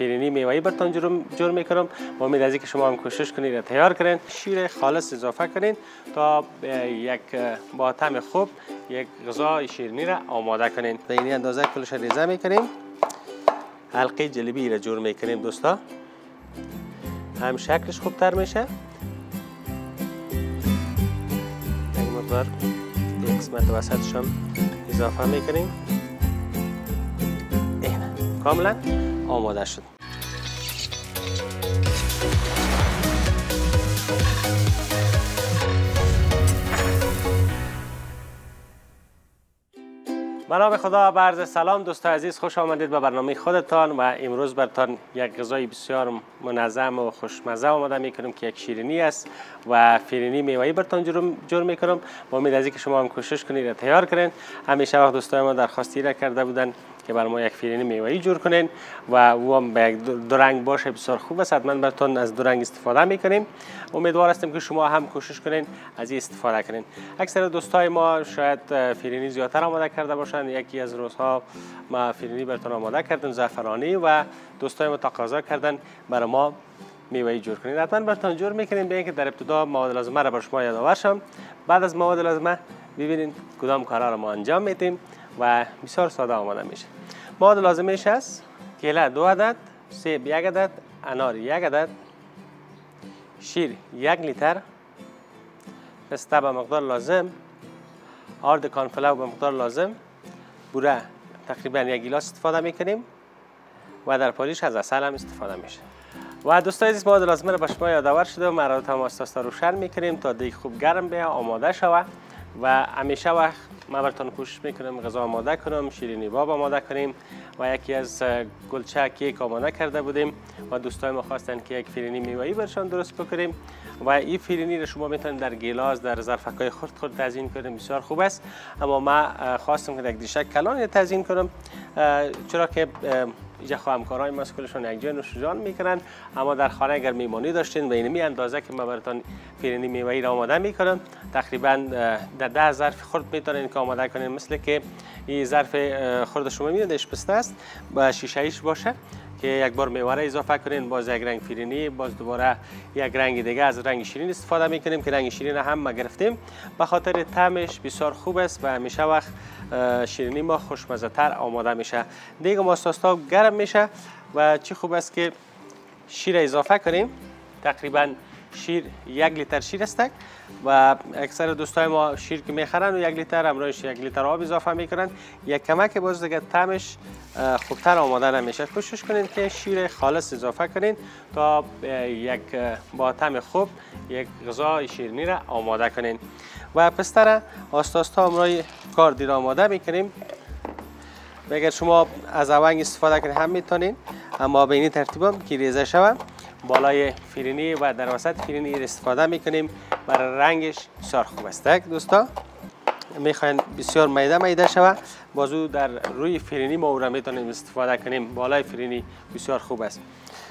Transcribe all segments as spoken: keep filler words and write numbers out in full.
فیرینی میوه‌ای براتون جور جور میکنم. با امید از اینکه شما هم کوشش کنید و تیار کنین. شیر خالص اضافه کنین تا یک با طعم خوب یک غذای شیرینی را آماده کنین. به این اندازه کلش ریزه میکنیم. حلقه جلیبی را جور میکنیم دوستا. هم شکلش خوبتر میشه. یک مقدار یک قسمت وسطش هم اضافه میکنیم. این کاملا آماده شد. به نام خدا، با عرض سلام دوست عزیز، خوش آمدید به برنامه خودتان. و امروز براتون یک غذای بسیار منظم و خوشمزه آماده میکنم که یک شیرینی است و فیرینی میوه‌ای براتون جور جور میکنم. با امید از اینکه شما هم کوشش کنید و تیار کنین. همیشه وقت دوستای ما درخواستی را کرده بودن که بر ما یک فیرینی میوه‌ای جور کنین و او هم به یک دو رنگ باشه، بسیار خوب است. حتما براتون از دو رنگ استفاده میکنیم. امیدوار هستیم که شما هم کوشش کنین از این استفاده کنین. اکثر دوستای ما شاید فیرینی زیادتر آماده کرده باشن. یکی از روزها ما فیرینی براتون آماده کردیم زعفرانی و دوستای ما تقاضا کردن برای ما میوه‌ای جور کنین. حتما براتون جور میکنیم. به اینکه در ابتدا مواد لازمه را بر شما یادآور شم. بعد از مواد لازمه ببینید کدام کارا را ما انجام میدیم و بسیار ساده آماده میشه. مواد لازمش است: کیله دو عدد، سیب یک عدد، انار یک عدد، شیر یک لیتر، پسته به مقدار لازم، آرد کارنفلاور به مقدار لازم، بوره تقریبا یک گیلاس استفاده میکنیم و در پالیش از عسل هم استفاده میشه. و دوستای عزیز، مواد لازمه را به شما یادآور شده و مراتب هم آستا روشن میکنیم تا دیگه خوب گرم بیا آماده شود. و همیشه وقت ما براتون کوشش میکنم غذا آماده کنم، شیرینی باب آماده کنیم و یکی از گلچه کیک آماده کرده بودیم و دوستای ما خواستن که یک فیرینی میوه‌ای برشان درست بکنیم و این فیرینی رو شما میتونید در گیلاس، در ظرفک‌های خرد خرد تزیین کنیم، بسیار خوب است. اما ما خواستم که یک دیشک کلان تزیین کنم، چرا که اینجا همکارای ما کلشون یک جای نوش جان میکنن. اما در خانه اگر میمانی داشتین و اینمی اندازه که ما براتون فیرینی میوه‌ای را آماده میکنم، تقریبا در ده ظرف خرد میتونین که آماده کنین. مثل که این ظرف خرد شما میبینید اشپسته است، با شیشه ایش باشه که یک بار میوه را اضافه کنین، باز یک رنگ فیرینی، باز دوباره یک رنگ دیگه از رنگ شیرین استفاده میکنیم که رنگ شیرین هم ما گرفتیم به خاطر طعمش بسیار خوب است و همیشه وقت شیرینی ما خوشمزه تر آماده میشه. دیگه ما ساستا گرم میشه و چی خوب است که شیر اضافه کنیم. تقریبا شیر یک لیتر شیر است و اکثر دوستای ما شیر که میخرن و یک لیتر همراهش یک لیتر آب اضافه میکنن. یک کمک باز دیگه طعمش خوبتر آماده نمیشه. کوشش کنین که شیر خالص اضافه کنین تا یک با طعم خوب یک غذای شیرینی را آماده کنین. و پسته را آستا آستا همراه کار دیر آماده میکنیم. اگر شما از اونگ استفاده کنید هم میتونین، اما به این ترتیب هم که ریزه شود بالای فیرینی و در وسط فیرینی استفاده میکنیم. برای رنگش بسیار خوب است دوستا. میخواین بسیار میده میده شود، بازو در روی فیرینی ما او را میتونیم استفاده کنیم. بالای فیرینی بسیار خوب است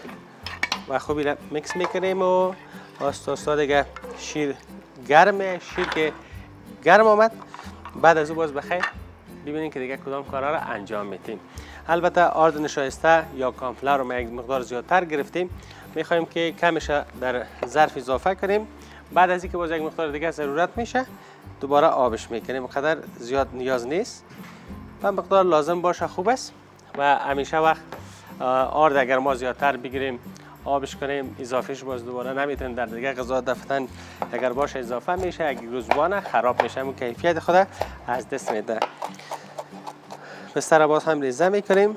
و خوبی را میکس میکنیم و آستا آستا دیگه شیر گرمه. شیر که گرم آمد، بعد از او باز بخیر ببینید که دیگه کدام کارا را انجام میدیم. البته آرد نشایسته یا کارنفلاور رو ما یک مقدار زیادتر گرفتیم، میخوایم که کمش در ظرف اضافه کنیم. بعد از اینکه باز یک مقدار دیگه ضرورت میشه دوباره آبش میکنیم. قدر زیاد نیاز نیست و مقدار لازم باشه خوب است. و همیشه وقت آرد اگر ما زیادتر بگیریم آبش کنیم اضافهش باز دوباره نمیتونیم در دیگه غذا دفتن اگر باشه اضافه میشه، یک روزبانه خراب میشه، اون کیفیت خود از دست میده. پسته را باز هم ریزه میکنیم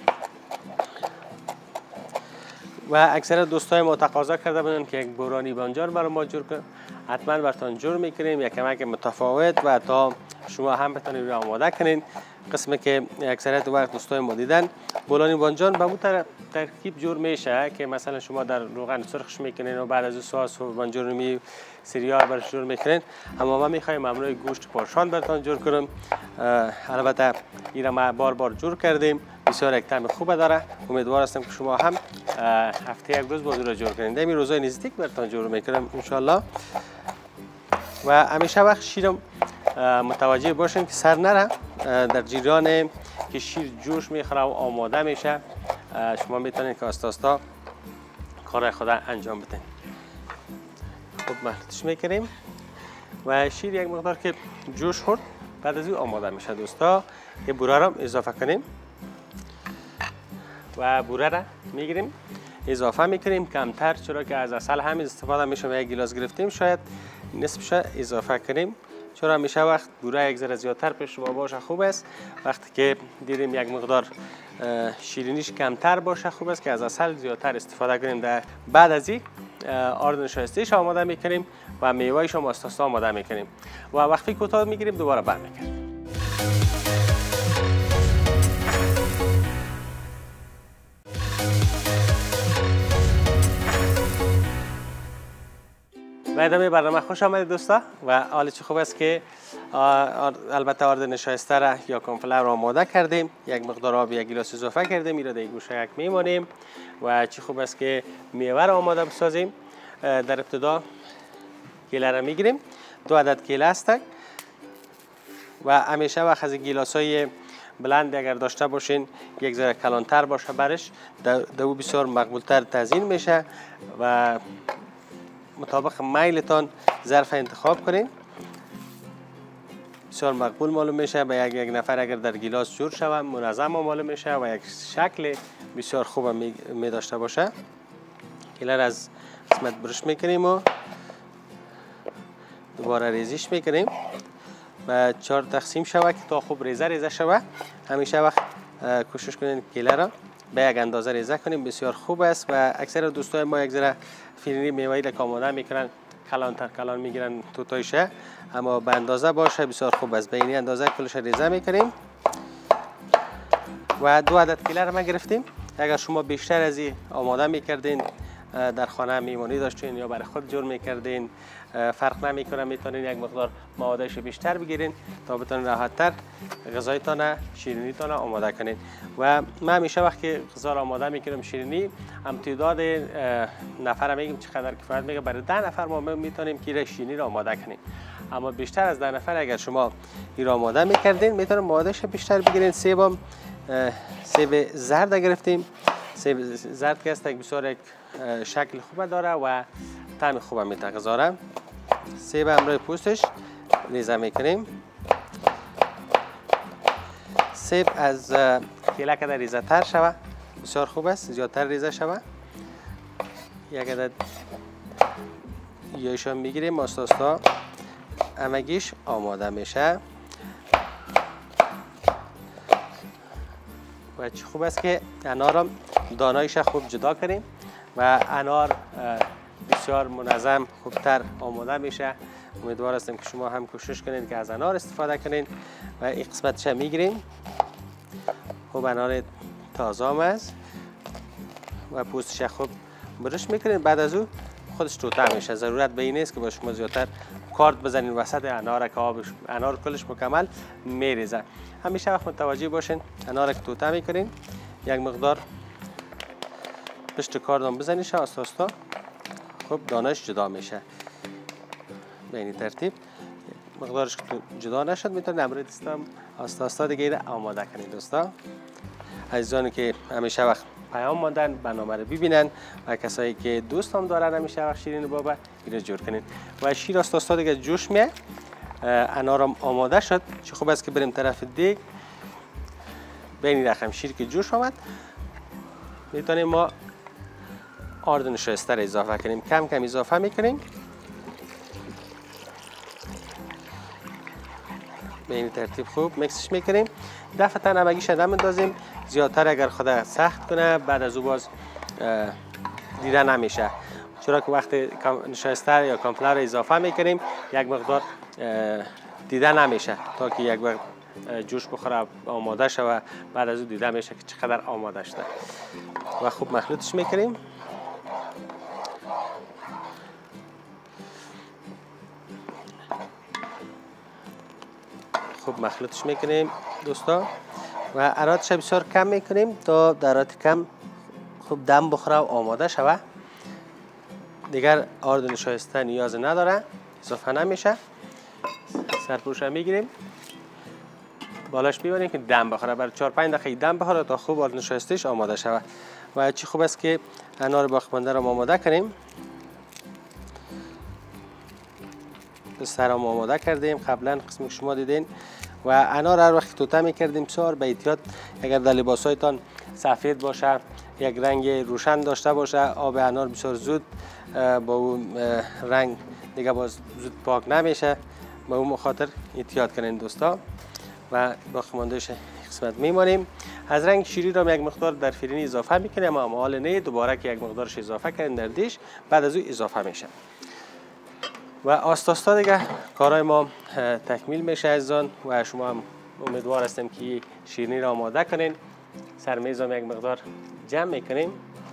و اکثر دوستای ما تقاضا کرده بودن که یک بورانی بانجان برای ما جور کنیم. حتما براتون جور میکنیم، یک کمک متفاوت و تا شما هم بتونید آماده کنین. قسمی که اکثریت وقت دوستای ما دیدن بورانی بانجان به اون ترکیب جور میشه که مثلا شما در روغن سرخش میکنین و بعد از سس و بانجان سریال برش جور میکنین. اما ما میخوایم همراه گوشت پارشان براتون جور کنیم. البته این را ما بار بار جور کردیم، بسیار یک طعم خوب داره. امیدوار هستم که شما هم هفته یک روز بازو را جور کنید. این روزای نزدیک براتون جور میکنم ان شاء الله. و همیشه وقت شیرم متوجه باشین که سر نره در جریان که شیر جوش میخوره و آماده میشه. شما میتونید که آستا آستا کار خود انجام بدین. خب مخلوطش میکنیم و شیر یک مقدار که جوش خورد بعد از این آماده میشه دوستا. یه بوره را اضافه کنیم و بوره را میگیریم اضافه میکنیم کمتر، چرا که از عسل هم استفاده میشه و یک گلاس گرفتیم شاید نصفش اضافه کنیم، چرا همیشه وقت بوره یک ذره زیادتر پیش شما باشه خوب است. وقتی که دیدیم یک مقدار شیرینیش کمتر باشه خوب است که از عسل زیادتر استفاده کنیم. در بعد از این آردن شایسته‌اش آماده میکنیم و میوه‌اش هم آستا آستا آماده میکنیم و وقتی کوتاه میگیریم دوباره برمیگردیم. و ادامه برنامه خوش آمدید دوستا. و حال چه خوب است که البته آردن شایسته را یا کورنفلاور را آماده کردیم، یک مقدار آب یک گلاس اضافه کردیم، این را در گوشه یک میمانیم و چه خوب است که میوه را آماده بسازیم. در ابتدا کیله را میگیریم، دو عدد کیله هستند و همیشه وقت از گیلاس های بلند اگر داشته باشین یک ذره کلانتر باشه برش دو بسیار مقبولتر تزیین میشه و مطابق میلتان ظرف انتخاب کنین، بسیار مقبول معلوم میشه. به یک یک نفر اگر در گیلاس جور شود منظم معلوم میشه و یک شکل بسیار خوب می, می داشته باشه. کیله را از قسمت برش میکنیم و دوباره ریزیش میکنیم و چهار تقسیم شود که تا خوب ریزه ریزه شود. همیشه وقت کوشش کنین کیله را به یک اندازه ریزه کنیم، بسیار خوب است. و اکثر دوستای ما یک ذره فیرینی میوه‌ای را آماده میکنن کلان تر کلان میگیرن توتایشه، اما به اندازه باشه بسیار خوب است. به این اندازه کلش ریزه میکنیم و دو عدد کیله را ما گرفتیم. اگر شما بیشتر از این آماده میکردین در خانه میمونی داشتین یا برای خود جور میکردین فرق نمیکنه، میتونین یک مقدار موادش بیشتر بگیرین تا بتونین راحت‌تر غذایتان شیرینیتان آماده کنین. و من همیشه وقتی غذا را آماده میکنم شیرینی امتداد نفر میگم چقدر کفایت میگه، برای ده نفر ما میتونیم که شیرینی را آماده کنیم، اما بیشتر از ده نفر اگر شما این را آماده میکردین میتونین موادش بیشتر بگیرین. سیبم سیب زرد گرفتیم، سیب زرد که است بسیار یک شکل خوب داره و طعم خوب میده غذا. سیب هم روی پوستش ریزه میکنیم. سیب از کیله که ریزه تر شوه بسیار خوب است، زیادتر ریزه شوه. یک عدد یایشان میگیریم، آستا آستا همگیش آماده میشه و چه خوب است که انارم دانایش خوب جدا کنیم و انار بسیار منظم خوبتر آماده میشه. امیدوار هستم که شما هم کوشش کنید که از انار استفاده کنید و این قسمتش میگیریم. خوب انار تازه است و پوستش خوب برش میکنید، بعد از او خودش توته میشه. ضرورت به این نیست که با شما زیادتر کارد بزنین وسط انار که آبش انار کلش مکمل میریزه. همیشه وقت متوجه باشین انار که توته میکنین یک مقدار پشت کاردان بزنیش آستا آستا خب دانش جدا میشه. به این ترتیب مقدارش که جدا نشد میتونید امروز دستم آستا آستا دیگه آماده کنید. دوستا عزیزانی که همیشه وقت پیام ماندن برنامه رو ببینن و کسایی که دوست هم دارن همیشه وقت شیرین بابا اینو جور کنین و شیر آستا آستا دیگه جوش میه. انارم آماده شد، چه خوب است که بریم طرف دیگ. به این رقم شیر که جوش آمد میتونیم ما آردن شایسته را اضافه کنیم، کم کم اضافه میکنیم. به این ترتیب خوب میکسش میکنیم. دفعه نمکیش نمیندازیم زیادتر، اگر خدا سخت کنه بعد از او باز دیده نمیشه، چرا که وقتی شایسته یا کورنفلاور اضافه میکنیم یک مقدار دیده نمیشه تا که یک وقت جوش بخوره آماده شه و بعد از او دیده میشه که چقدر آماده شده و خوب مخلوطش میکنیم. خوب مخلوطش میکنیم دوستا و اراتش بسیار کم میکنیم تا درات کم خوب دم بخوره و آماده شوه. دیگر آردن شایسته نیاز نداره، اضافه نمیشه. سرپوش میگیریم بالاش میبریم که دم بخوره. برای چهار پنج دقیقه دم بخوره تا خوب آلو نشایستهش آماده شود. و چی خوب است که انار باقی‌مانده را آماده کنیم. سرام آماده کردیم قبلا قسمی که شما دیدین. و انار هر وقت توته میکردیم بسیار به احتیاط، اگر در لباسایتان سفید باشه، یک رنگ روشن داشته باشه، آب انار بسیار زود با اون رنگ دیگه باز زود پاک نمیشه. به اون مخاطر احتیاط کنین دوستا. و باقی ماندهش قسمت میمانیم. از رنگ شیرین را یک مقدار در فرنی اضافه میکنیم، اما حال نه دوباره که یک مقدارش اضافه کنیم در دیش، بعد از او اضافه میشه. و آستا آستا دیگه کارهای ما تکمیل میشه عزیزان. و شما هم امیدوار هستیم که شیرینی را آماده کنین. سر میز هم یک مقدار جمع میکنیم.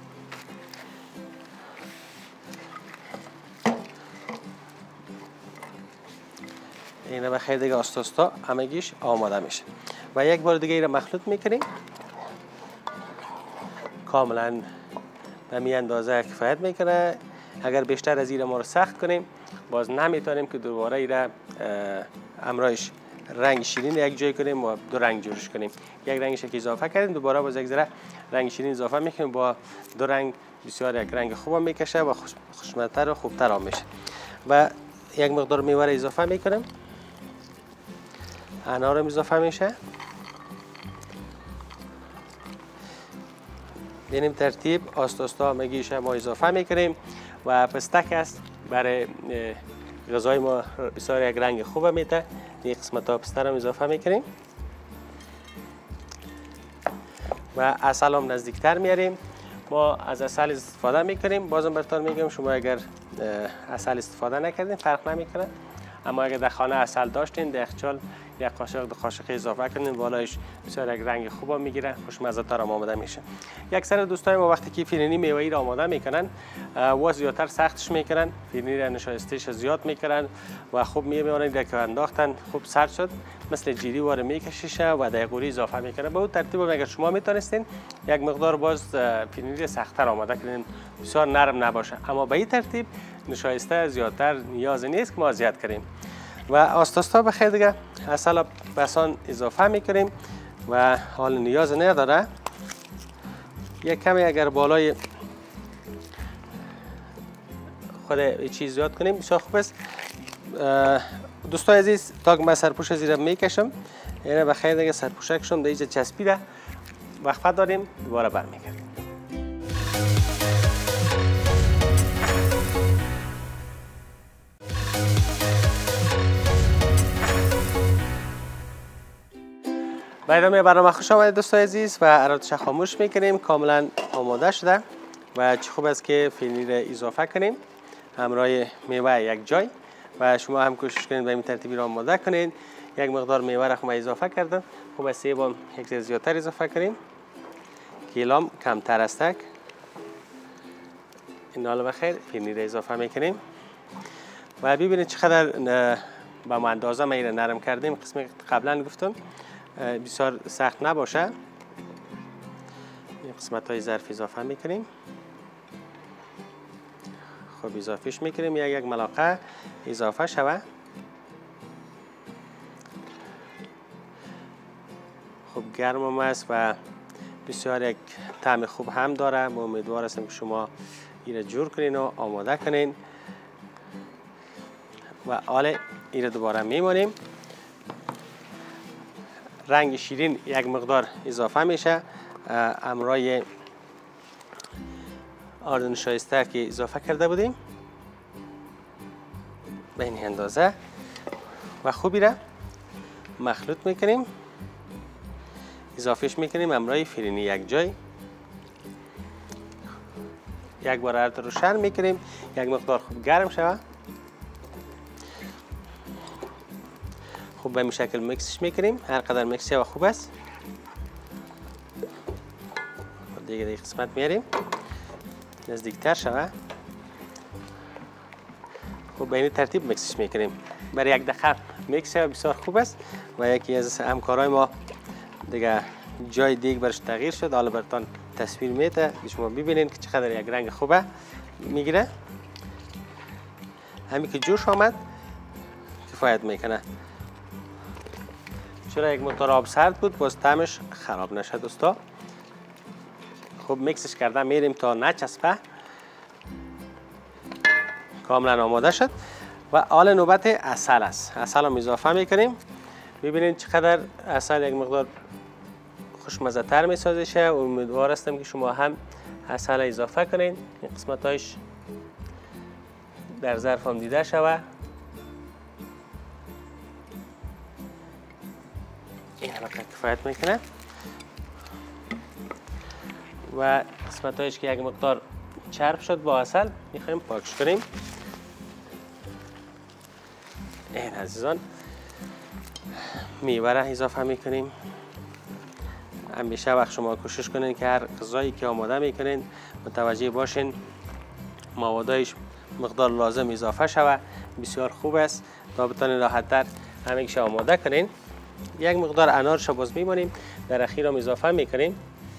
اینه بخیر دیگه آستا آستا همگیش آماده میشه. و یک بار دیگه این را مخلوط میکنیم کاملا به می اندازه کفایت میکنه. اگر بیشتر از این ما رو سخت کنیم باز نمیتونیم که دوباره این را امرایش رنگ شیرین یک جای کنیم و دو رنگ جورش کنیم. یک رنگش که اضافه کردیم دوباره باز یک ذره رنگ شیرین اضافه میکنیم، با دو رنگ بسیار یک رنگ خوب میکشه و خوشمزه‌تر و خوبتر هم میشه. و یک مقدار میوه اضافه میکنیم. انار هم اضافه میشه. ببینیم ترتیب آستا آستا مگیش ما اضافه میکنیم. و پستک است برای غذای ما بسیار یک رنگ خوب میده. این قسمت ها پسته هم اضافه میکنیم. و عسل هم نزدیکتر میاریم. ما از عسل استفاده میکنیم. بازم براتون میگم شما اگر عسل استفاده نکردین فرق نمیکنه، اما اگر در خانه عسل داشتین در یخچال یک قاشق دو قاشق اضافه کنین، بالایش بسیار یک رنگ خوب میگیره، خوشمزه تر آماده میشه. یک سر دوستای ما وقتی که فرنی میوه‌ای را آماده میکنن و زیادتر سختش میکنن، فرنی را نشایستهش زیاد میکنن و خوب میمونن در که انداختن خوب سرد شد مثل جیری واره میکشیشه و در قوری اضافه میکنه. به اون ترتیب اگر شما میتونستین یک مقدار باز فرنی سخت‌تر آماده کنین، بسیار نرم نباشه، اما به این ترتیب نشایسته زیادتر نیاز نیست که ما زیاد کنیم. و آستا آستا بخیر دیگه عسل بسان اضافه میکنیم و حال نیاز نداره. یک کمی اگر بالای خود چیز زیاد کنیم بسیار خوب است. دوستان عزیز تا که من سرپوش زیرا میکشم، یعنی بخیر دیگه سرپوشکشم در اینجا چسبیده، وقفه داریم دوباره برمیگردیم. به ادامه برنامه خوش آمدید دوستان عزیز. و ارادش خاموش میکنیم، کاملا آماده شده و چه خوب است که فرنی را اضافه کنیم همراه میوه یک جای. و شما هم کوشش کنید به این ترتیبی را آماده کنید. یک مقدار میوه را خود اضافه کردم، خوب است سیب هم یک ذره زیادتر اضافه کنیم، کیلام کمتر است. این حال بخیر فرنی را اضافه میکنیم و ببینید چقدر با ما اندازه ما این نرم کردیم. قسمی قبلا گفتم بسیار سخت نباشه. این قسمت های ظرف اضافه میکنیم. خب اضافهش میکنیم، یک یک ملاقه اضافه شوه. خب گرم هم است و بسیار یک طعم خوب هم داره. ما امیدوار هستم که شما این را جور کنین و آماده کنین. و حالا این را دوباره میمونیم. رنگ شیرین یک مقدار اضافه میشه همراه آرد نشایسته که اضافه کرده بودیم به این اندازه و خوبی را مخلوط میکنیم، اضافهش میکنیم همراه فرنی یک جای. یک بار ارد روشن میکنیم، یک مقدار خوب گرم شود. خوب به این شکل میکسش میکنیم، هر قدر میکس و خوب است. دیگه دیگه قسمت میاریم نزدیکتر شوه. خوب به این ترتیب میکسش میکنیم، برای یک دقیقه میکس و بسیار خوب است. و یکی از همکارای ما دیگه جای دیگه برش تغییر شد، حالا براتون تصویر میده شما ببینید که چقدر یک رنگ خوبه میگیره. همین که جوش آمد کفایت میکنه. چرا یک مقدار آب سرد بود باز طعمش خراب نشه دوستا. خوب میکسش کردم میریم تا نچسبه. کاملا آماده شد و حال نوبت عسل است. عسل هم اضافه میکنیم. ببینید چقدر عسل یک مقدار خوشمزه تر میسازشه. امیدوار هستم که شما هم عسل اضافه کنین. این قسمت هایش در ظرف هم دیده شوه. این هم کفایت میکنه و قسمت هایش که یک مقدار چرب شد با عسل میخوایم پاکش کنیم. این عزیزان میوه را اضافه میکنیم. همیشه وقت شما کوشش کنین که هر غذایی که آماده میکنین متوجه باشین موادایش مقدار لازم اضافه شوه. بسیار خوب است تا بتونین راحت‌تر همیشه آماده کنین. یک مقدار انار شو باز میمونیم در اخیر هم اضافه میکنیم.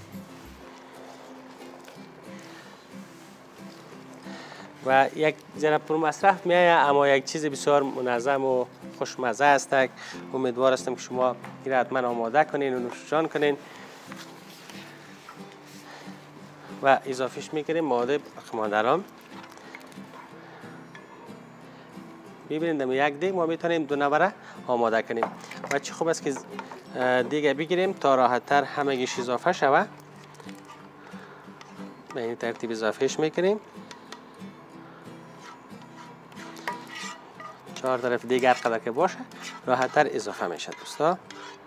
و یک ذره پر مصرف میایه اما یک چیز بسیار منظم و خوشمزه است. امیدوار هستم که شما این حتما آماده کنین و نوشجان کنین و اضافهش میکنیم ماده مادران. ببینید در یک دیگ ما میتونیم دو نوره آماده کنیم و چه خوب است که دیگه بگیریم تا راحت تر همگیش اضافه شوه. به این ترتیب اضافهش میکنیم. چهار طرف دیگه هر قدر که باشه راحت تر اضافه میشه دوستا.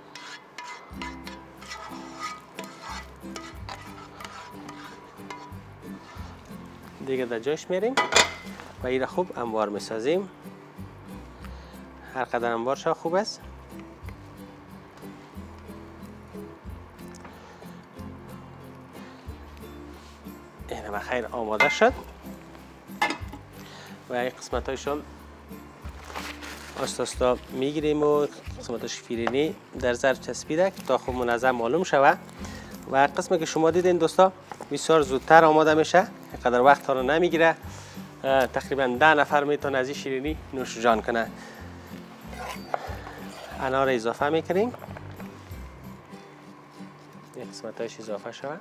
دیگه در جایش میریم و این را خوب انبار میسازیم. هر قدر انبار شد خوب است. این بخیر آماده شد و این قسمت هایشون آستا آستا میگیریم و قسمتش فیرینی در ظرف چسبیده تا خوب منظم معلوم شوه. و قسمی که شما دیدین دوستا بسیار زودتر آماده میشه. اینقدر وقت ها رو نمیگیره. تقریبا ده نفر میتونه از این شیرینی نوش جان کنه. انار اضافه میکنیم. این قسمت هایش اضافه شوه.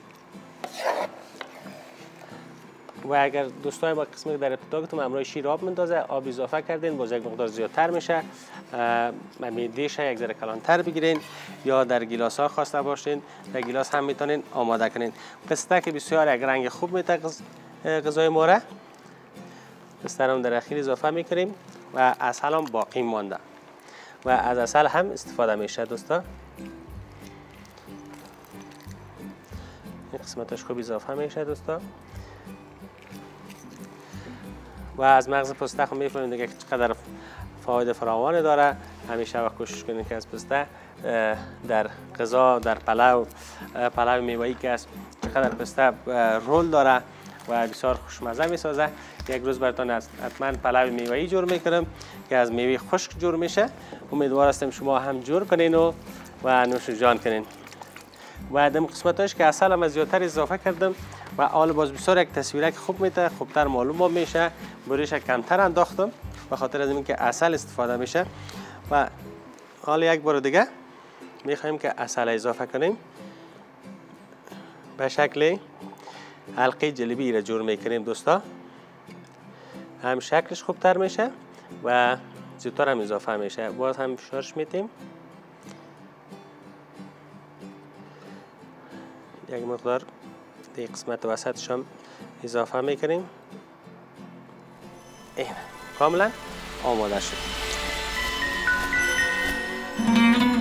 و اگر دوستای با قسمی که در ابتدا گفتم امروز شیر آب مندازه آب اضافه کردین باز یک مقدار زیادتر میشه. میدیش یک ذره کلانتر بگیرین یا در گیلاس ها خواسته باشین در گیلاس هم میتونین آماده کنین. پسته که بسیار یک رنگ خوب میده غذای ما را. پسته رو در اخیر اضافه میکنیم و عسل هم باقی مانده و از عسل هم استفاده میشه دوستا. این قسمتش خوب اضافه میشه دوستا. و از مغز پسته خب میفهمید دیگه چقدر فواید فراوان داره. همیشه وقت کوشش کنید که از پسته در غذا در پلو پلو میوه‌ای که است چقدر پسته رول داره و بسیار خوشمزه میسازه. یک روز براتون حتما پلو میوه‌ای جور میکنم که از میوه خشک جور میشه. امیدوار هستم شما هم جور کنین و و نوش جان کنین. و دم قسمتاش که عسل هم زیادتر اضافه کردم و حال باز بسیار یک تصویرک خوب میده خوبتر معلوم میشه. بریش کمتر انداختم به خاطر از اینکه عسل استفاده میشه. و حال یک بار دیگه میخوایم که عسل اضافه کنیم. به شکل حلقه جلبی را جور میکنیم دوستا. هم شکلش خوبتر میشه و زودتر هم اضافه میشه. باز هم شارژ میتیم. یک مقدار دیگه قسمت وسطش هم اضافه میکنیم. این کاملا آماده شد.